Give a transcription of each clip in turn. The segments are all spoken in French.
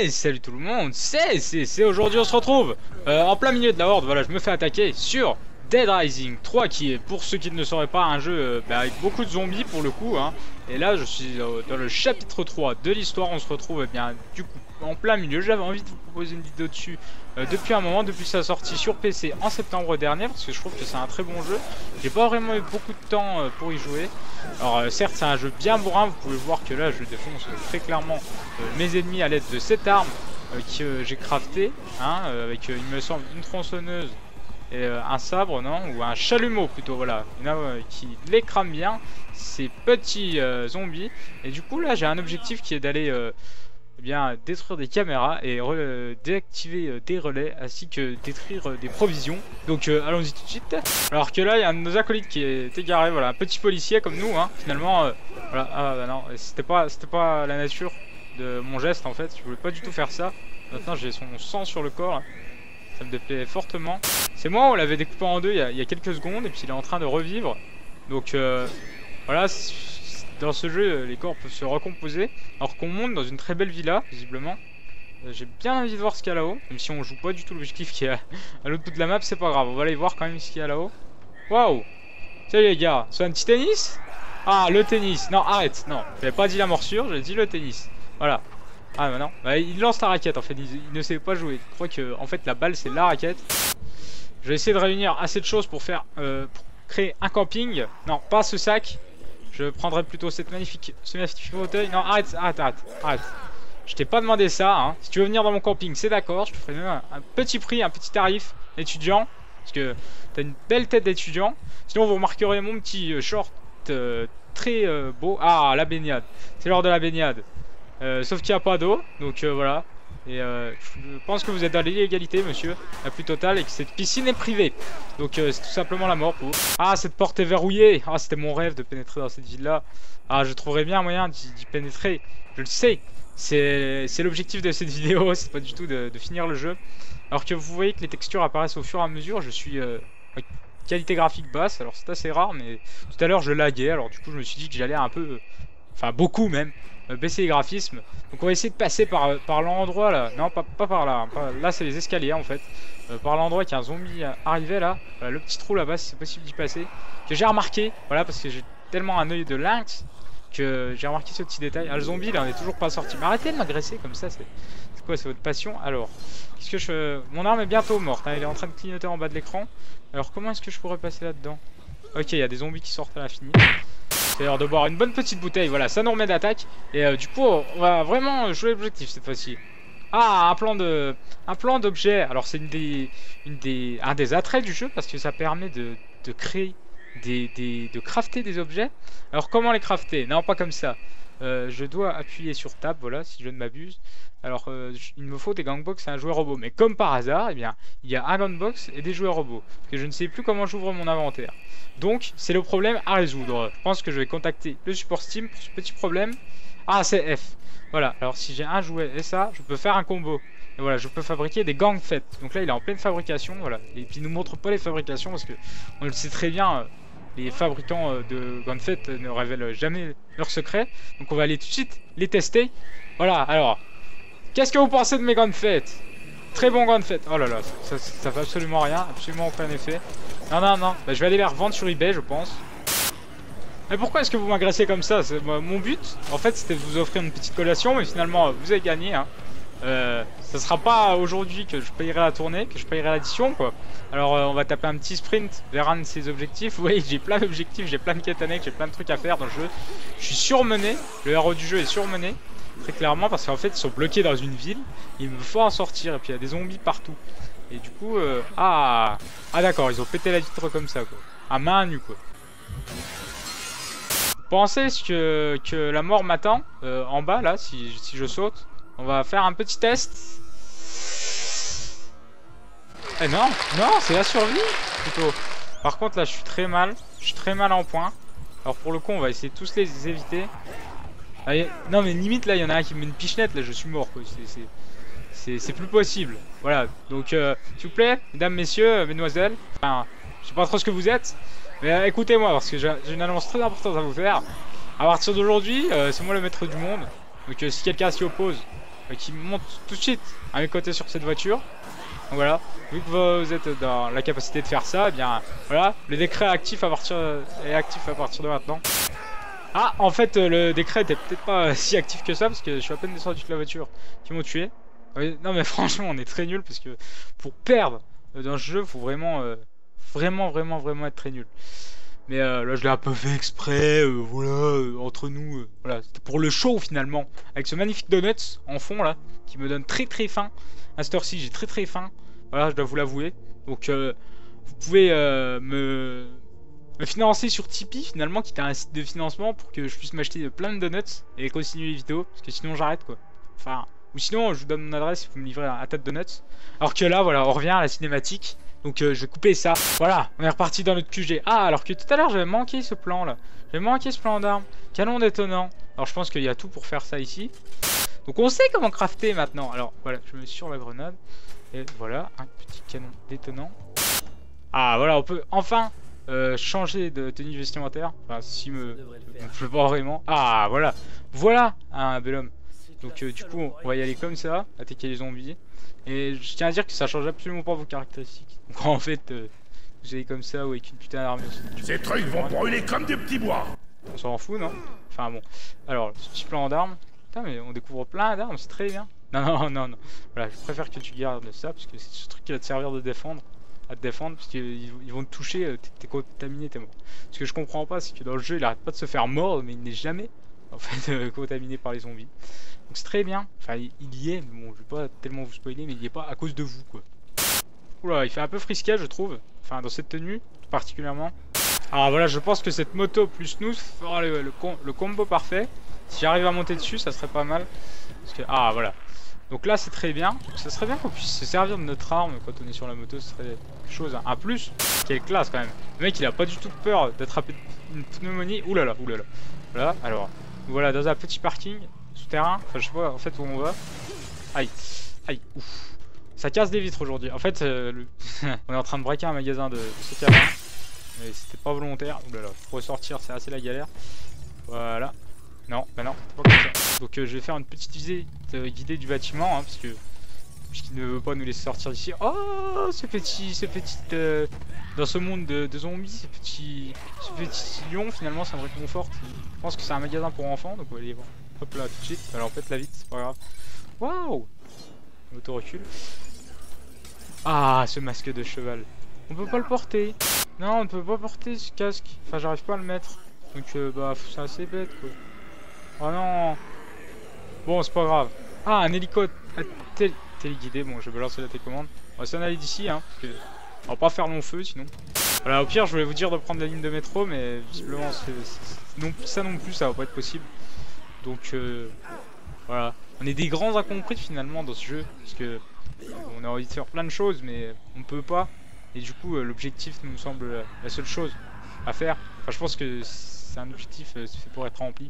Hey, salut tout le monde, c'est aujourd'hui on se retrouve en plein milieu de la horde. Voilà, je me fais attaquer sur Dead Rising 3 qui est, pour ceux qui ne le sauraient pas, un jeu avec beaucoup de zombies pour le coup, hein. Et là je suis dans le chapitre 3 de l'histoire. On se retrouve bien du coup en plein milieu. J'avais envie de vous proposer une vidéo dessus depuis un moment, depuis sa sortie sur PC en septembre dernier, parce que je trouve que c'est un très bon jeu. J'ai pas vraiment eu beaucoup de temps pour y jouer. Alors certes c'est un jeu bien bourrin, vous pouvez voir que là je défonce très clairement mes ennemis à l'aide de cette arme que j'ai crafté, hein, avec il me semble une tronçonneuse et un sabre, non, ou un chalumeau plutôt, voilà, une arme qui les crame bien ces petits zombies. Et du coup là j'ai un objectif qui est d'aller eh bien détruire des caméras et déactiver des relais, ainsi que détruire des provisions. Donc allons-y tout de suite. Alors que là il y a un de nos acolytes qui est égaré, voilà, un petit policier comme nous, hein, finalement. Voilà, ah bah non, c'était pas la nature de mon geste en fait, je voulais pas du tout faire ça. Maintenant j'ai son sang sur le corps là. Ça me déplaît fortement. C'est moi, on l'avait découpé en deux il y a quelques secondes, et puis il est en train de revivre. Donc voilà, dans ce jeu les corps peuvent se recomposer, alors qu'on monte dans une très belle villa visiblement. J'ai bien envie de voir ce qu'il y a là-haut, même si on joue pas du tout l'objectif qui est à l'autre bout de la map, c'est pas grave, on va aller voir quand même ce qu'il y a là-haut. Waouh! Salut les gars, c'est un petit tennis? Ah, le tennis, non arrête, non, j'avais pas dit la morsure, j'ai dit le tennis. Voilà. Ah bah non, bah, il lance la raquette en fait, il ne sait pas jouer. Je crois que en fait la balle c'est la raquette. Je vais essayer de réunir assez de choses pour faire pour créer un camping. Non, pas ce sac. Je prendrai plutôt ce magnifique fauteuil. Non, arrête. Je t'ai pas demandé ça, hein. Si tu veux venir dans mon camping, c'est d'accord. Je te ferai même un petit prix, un petit tarif étudiant, parce que t'as une belle tête d'étudiant. Sinon vous remarquerez mon petit short très beau. Ah, la baignade. C'est l'heure de la baignade. Sauf qu'il n'y a pas d'eau, donc voilà. Et je pense que vous êtes dans l'illégalité, monsieur, la plus totale, et que cette piscine est privée. Donc c'est tout simplement la mort pour vous. Ah, cette porte est verrouillée. Ah, c'était mon rêve de pénétrer dans cette ville-là. Ah, je trouverais bien un moyen d'y pénétrer. Je le sais. C'est l'objectif de cette vidéo, c'est pas du tout de finir le jeu. Alors que vous voyez que les textures apparaissent au fur et à mesure. Je suis qualité graphique basse, alors c'est assez rare, mais tout à l'heure je laguais. Alors du coup je me suis dit que j'allais un peu, enfin beaucoup même, baisser les graphismes. Donc on va essayer de passer par l'endroit là. Non, pas par là, hein. Là c'est les escaliers en fait. Par l'endroit qu'il y a un zombie arrivé là. Voilà, le petit trou là-bas, si c'est possible d'y passer. Que j'ai remarqué, voilà, parce que j'ai tellement un œil de lynx que j'ai remarqué ce petit détail. Ah, le zombie là, on est toujours pas sorti. Mais arrêtez de m'agresser comme ça, c'est quoi, c'est votre passion? Alors, qu'est-ce que je... Mon arme est bientôt morte, hein, elle est en train de clignoter en bas de l'écran. Alors comment est-ce que je pourrais passer là-dedans? Ok, il y a des zombies qui sortent à l'infini. C'est l'heure de boire une bonne petite bouteille, voilà, ça nous remet d'attaque. Et du coup, on va vraiment jouer l'objectif cette fois-ci. Ah, un plan d'objet. Alors c'est un des attraits du jeu, parce que ça permet de créer de crafter des objets. Alors comment les crafter? Non, pas comme ça. Je dois appuyer sur Tab, voilà, si je ne m'abuse. Alors il me faut des gangbox et un jouet robot. Mais comme par hasard, eh bien, il y a un gangbox et des jouets robots. Parce que je ne sais plus comment j'ouvre mon inventaire. Donc c'est le problème à résoudre. Je pense que je vais contacter le support Steam pour ce petit problème. Ah, c'est F. Voilà, alors si j'ai un jouet et ça, je peux faire un combo. Et voilà, je peux fabriquer des gangs faites. Donc là il est en pleine fabrication, voilà. Et puis il nous montre pas les fabrications parce que on le sait très bien. Les fabricants de Gunfett ne révèlent jamais leurs secrets. Donc on va aller tout de suite les tester. Voilà, alors, qu'est-ce que vous pensez de mes Gunfett? Très bon Gunfett. Oh là là, ça fait absolument rien, absolument aucun effet. Non, bah, je vais aller les revendre sur eBay, je pense. Mais pourquoi est-ce que vous m'agressez comme ça? Mon but, en fait, c'était de vous offrir une petite collation, mais finalement, vous avez gagné, hein. Ça sera pas aujourd'hui que je payerai la tournée, que je payerai l'addition, quoi. Alors on va taper un petit sprint vers un de ces objectifs. Vous voyez, j'ai plein d'objectifs, j'ai plein de quêtes annexes, j'ai plein de trucs à faire dans le jeu. Je suis surmené, le héros du jeu est surmené, très clairement, parce qu'en fait ils sont bloqués dans une ville. Il me faut en sortir, et puis il y a des zombies partout. Et du coup, ah d'accord, ils ont pété la vitre comme ça, quoi. À main nue, quoi. Pensez que la mort m'attend en bas, là, si je saute. On va faire un petit test. Eh non, c'est la survie plutôt. Par contre là je suis très mal. Je suis très mal en point. Alors pour le coup on va essayer de tous les éviter. Non mais limite là il y en a un qui me met une pichenette. Là je suis mort quoi. C'est plus possible. Voilà, donc s'il vous plaît, mesdames, messieurs, mesdemoiselles, enfin je sais pas trop ce que vous êtes, mais écoutez-moi parce que j'ai une annonce très importante à vous faire. À partir d'aujourd'hui c'est moi le maître du monde. Donc si quelqu'un s'y oppose, qui monte tout de suite à mes côtés sur cette voiture. Donc voilà, vu que vous êtes dans la capacité de faire ça, eh bien voilà, le décret est actif à partir de maintenant. Ah, en fait, le décret était peut-être pas si actif que ça parce que je suis à peine descendu de la voiture qui m'ont tué. Oui, non mais franchement, on est très nul parce que pour perdre dans ce jeu, faut vraiment, vraiment être très nul. Mais là, je l'ai un peu fait exprès, voilà, entre nous, voilà, c'était pour le show finalement, avec ce magnifique donut en fond là, qui me donne très faim. À cette heure-ci, j'ai très faim. Voilà, je dois vous l'avouer. Donc, vous pouvez me financer sur Tipeee finalement, qui est un site de financement pour que je puisse m'acheter plein de donuts et continuer les vidéos, parce que sinon j'arrête quoi. Enfin, ou sinon, je vous donne mon adresse et vous me livrez un tas de donuts. Alors que là, voilà, on revient à la cinématique. Donc je vais couper ça. Voilà, on est reparti dans notre QG. Ah, alors que tout à l'heure j'avais manqué ce plan là. J'avais manqué ce plan d'armes. Canon détonnant. Alors je pense qu'il y a tout pour faire ça ici. Donc on sait comment crafter maintenant. Alors voilà, je me mets sur la grenade. Et voilà, un petit canon détonnant. Ah voilà, on peut enfin changer de tenue vestimentaire. Enfin, si me plaît pas vraiment. Ah voilà, voilà un bel homme. Donc du coup, on va y aller comme ça, attaquer les zombies. Et je tiens à dire que ça change absolument pas vos caractéristiques. Donc en fait, vous allez comme ça ou avec une putain d'armure. Ces trucs vont brûler comme du petit bois. On s'en fout, non? Enfin bon. Alors, ce petit plan d'armes. Putain, mais on découvre plein d'armes, c'est très bien. Non. Voilà, je préfère que tu gardes ça parce que c'est ce truc qui va te servir de défendre. À te défendre parce qu'ils vont te toucher, t'es contaminé, t'es mort. Ce que je comprends pas, c'est que dans le jeu, il arrête pas de se faire mordre, mais il n'est jamais en fait contaminé par les zombies. Donc c'est très bien, enfin il y est, mais bon je vais pas tellement vous spoiler, mais il y est pas à cause de vous quoi. Oula, il fait un peu frisquet je trouve, enfin dans cette tenue particulièrement. Ah voilà, je pense que cette moto plus nous fera le combo parfait. Si j'arrive à monter dessus ça serait pas mal. Parce que, ah voilà, donc là c'est très bien, donc, ça serait bien qu'on puisse se servir de notre arme quand on est sur la moto, ce serait quelque chose, un plus. Quelle classe quand même, le mec il a pas du tout peur d'attraper une pneumonie. Oulala. Voilà, alors voilà dans un petit parking souterrain, enfin je sais pas en fait où on va. Aïe, ouf. Ça casse des vitres aujourd'hui. En fait, on est en train de braquer un magasin de ce cabin. Mais c'était pas volontaire. Oulala, pour ressortir c'est assez la galère. Voilà. Non, bah non, c'est pas comme ça. Donc je vais faire une petite visite guidée du bâtiment, hein, puisqu'il ne veut pas nous laisser sortir d'ici. Oh, ce petit dans ce monde de zombies, ce petit lion finalement ça me réconforte. Je pense que c'est un magasin pour enfants, donc on va aller voir. Hop là, tout de suite. Alors faites-la vite, c'est pas grave. Waouh! L'auto recule. Ah, ce masque de cheval. On peut pas le porter. Non, on ne peut pas porter ce casque. Enfin, j'arrive pas à le mettre. Donc, bah, c'est assez bête, quoi. Oh non! Bon, c'est pas grave. Ah, un hélico téléguidé. Bon, je vais lancer la télécommande. On va s'en aller d'ici, hein. Parce que on va pas faire long feu, sinon. Voilà, au pire, je voulais vous dire de prendre la ligne de métro, mais visiblement, ça non plus, ça va pas être possible. Donc, voilà. On est des grands incompris finalement dans ce jeu. Parce que on a envie de faire plein de choses, mais on peut pas. Et du coup, l'objectif nous semble la seule chose à faire. Enfin, je pense que c'est un objectif fait pour être rempli.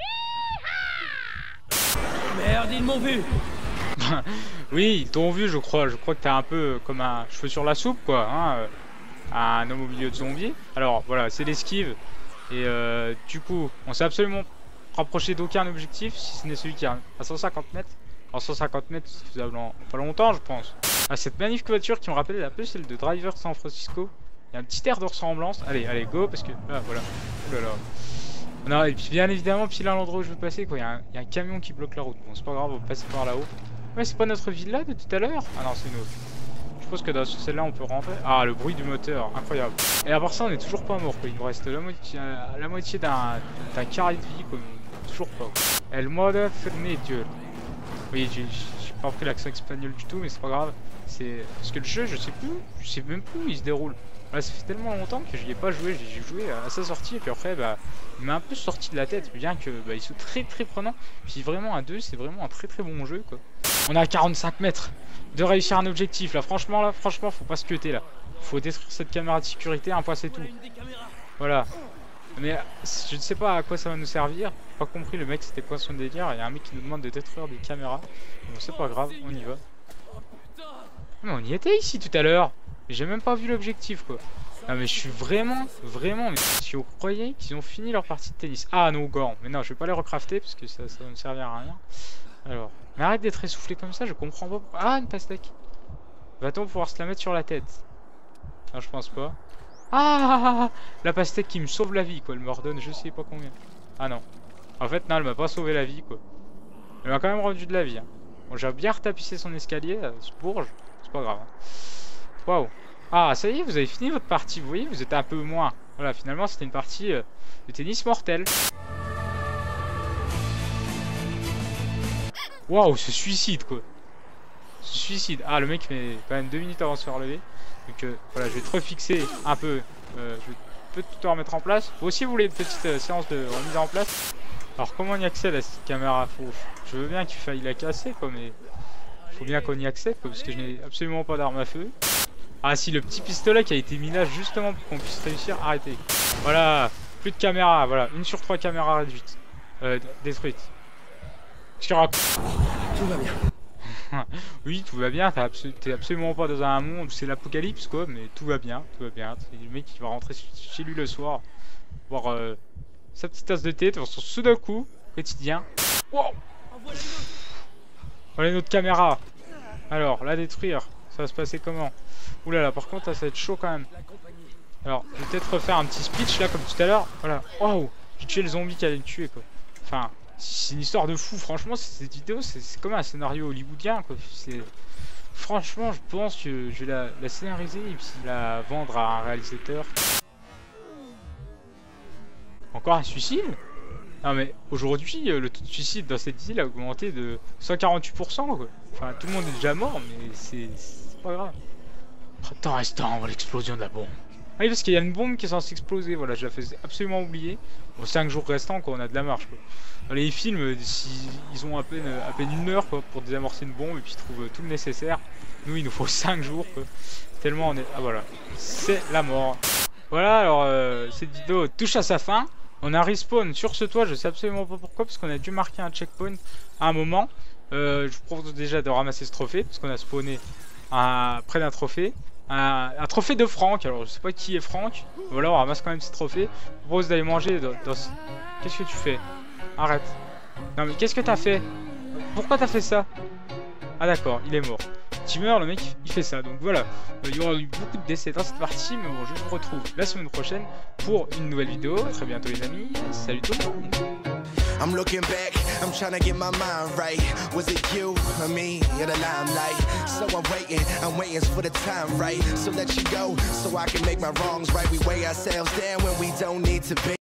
Merde, ils m'ont vu. Oui, ils t'ont vu, je crois. Je crois que t'es un peu comme un cheveu sur la soupe, quoi. Hein, un homme au milieu de zombies. Alors, voilà, c'est l'esquive. Et du coup, on s'est absolument rapproché d'aucun objectif, si ce n'est celui qui est à 150 mètres. En 150 mètres, c'est faisable en pas longtemps, je pense. Ah, cette magnifique voiture qui me rappelle un peu celle de Driver San Francisco. Il y a un petit air de ressemblance. Allez, go, parce que... Ah, voilà. Ouh là là. Non, et puis bien évidemment, pile à l'endroit où je veux passer, quoi. Il y a un camion qui bloque la route. Bon, c'est pas grave, on va passer par là-haut. Ouais, c'est pas notre villa de tout à l'heure? Ah non, c'est une autre. Je pense que dans celle-là, on peut rentrer. Ah, le bruit du moteur, incroyable. Et à part ça, on est toujours pas mort, quoi. Il nous reste la moitié d'un carré de vie, quoi. Toujours pas. El modo fermeture. Oui, j'ai pas repris l'accent espagnol du tout, mais c'est pas grave. C'est parce que le jeu, je sais même plus où il se déroule. Là, ça fait tellement longtemps que j'y ai pas joué. J'ai joué à sa sortie et puis après, bah, il m'a un peu sorti de la tête, bien que bah, il soit très prenant. Puis vraiment à 2, c'est vraiment un très bon jeu, quoi. On est à 45 mètres de réussir un objectif. Là, franchement, faut pas se cuter là. Faut détruire cette caméra de sécurité, un point c'est tout. Voilà. Mais je ne sais pas à quoi ça va nous servir. J'ai pas compris le mec c'était quoi son délire. Il y a un mec qui nous demande de détruire des caméras. Bon c'est pas grave, on y va. Mais on y était ici tout à l'heure. Mais j'ai même pas vu l'objectif quoi. Non mais je suis vraiment. Mais si vous croyez qu'ils ont fini leur partie de tennis. Ah no gants. Mais non je vais pas les recrafter parce que ça va me servir à rien. Alors, Mais arrête d'être essoufflé comme ça, je comprends pas. Ah, une pastèque. Va-t-on pouvoir se la mettre sur la tête? Non, je pense pas. Ah, la pastèque qui me sauve la vie, quoi. Elle me redonne je sais pas combien. Ah non. En fait, non, elle m'a pas sauvé la vie, quoi. Elle m'a quand même rendu de la vie. Hein. Bon, j'ai bien retapissé son escalier, ce bourge. C'est pas grave. Hein. Waouh. Ah, ça y est, vous avez fini votre partie. Vous voyez, vous êtes un peu moins. Voilà, finalement, c'était une partie de tennis mortel. Waouh, ce suicide, quoi. Ce suicide. Ah, le mec met quand même 2 minutes avant de se faire lever. Donc voilà, je vais te refixer un peu. Je peux tout remettre en place. Vous aussi, vous voulez une petite séance de remise en place? Alors, comment on y accède à cette caméra? Je veux bien qu'il faille la casser, quoi, mais faut bien qu'on y accède, quoi, parce que je n'ai absolument pas d'arme à feu. Ah si, le petit pistolet qui a été mis là justement pour qu'on puisse réussir. Arrêtez. Voilà, plus de caméras. Voilà, 1 sur 3 caméras réduites. Détruites. Tout va bien. Oui, tout va bien. T'es absolument pas dans un monde où c'est l'apocalypse, quoi, mais tout va bien. Tout va bien. C'est le mec qui va rentrer chez lui le soir, voir sa petite tasse de thé, voir son sudoku quotidien. Wow. Voilà une autre caméra. Alors, la détruire. Ça va se passer comment? Oulala, par contre, ça va être chaud quand même. Alors, je vais peut-être refaire un petit speech là, comme tout à l'heure. Voilà. Waouh! J'ai tué le zombie qui allait me tuer, quoi. Enfin, c'est une histoire de fou. Franchement, cette vidéo, c'est comme un scénario hollywoodien, quoi. Franchement, je pense que je vais la scénariser et puis la vendre à un réalisateur. Encore un suicide? Non mais aujourd'hui, le taux de suicide dans cette ville a augmenté de 148%, quoi. Enfin, tout le monde est déjà mort, mais c'est pas grave. Temps restant avant l'explosion de la bombe. Ah oui, parce qu'il y a une bombe qui est censée exploser, voilà, je la faisais absolument oublier. Bon, 5 jours restants, quoi, on a de la marche, quoi. Dans les films, ils ont à peine 1 heure, quoi, pour désamorcer une bombe et puis ils trouvent tout le nécessaire. Nous, il nous faut 5 jours, quoi. Tellement on est... Ah voilà, c'est la mort. Voilà, alors, cette vidéo touche à sa fin. On a respawn sur ce toit, je sais absolument pas pourquoi, parce qu'on a dû marquer un checkpoint à un moment. Je vous propose déjà de ramasser ce trophée, parce qu'on a spawné près d'un trophée. Un trophée de Franck, alors je sais pas qui est Franck. Voilà, on ramasse quand même ce trophée. Je vous propose d'aller manger dans... Qu'est-ce que tu fais? Arrête. Non mais qu'est-ce que t'as fait? Pourquoi t'as fait ça? Ah d'accord, il est mort. Tu meurs, le mec, il fait ça. Donc voilà, il y aura eu beaucoup de décès dans cette partie, mais bon, je vous retrouve la semaine prochaine pour une nouvelle vidéo. À très bientôt les amis, salut tout le monde. I'm looking back, I'm trying to get my mind right. Was it you or me in the limelight? So I'm waiting for the time right. So let you go, so I can make my wrongs right. We weigh ourselves down when we don't need to be.